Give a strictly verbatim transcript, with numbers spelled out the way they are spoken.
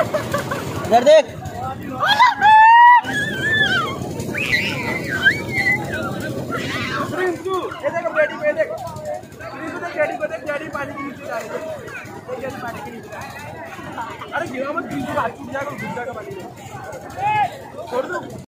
इधर देख। ये देख डैडी को, ये देख डैडी को, देख डैडी पानी के नीचे जा रहे हैं, डैडी पानी के नीचे। अरे गिरा मत, नीचे बाहर टूट जाएगा, डूब जाएगा पानी में। छोड़ दो।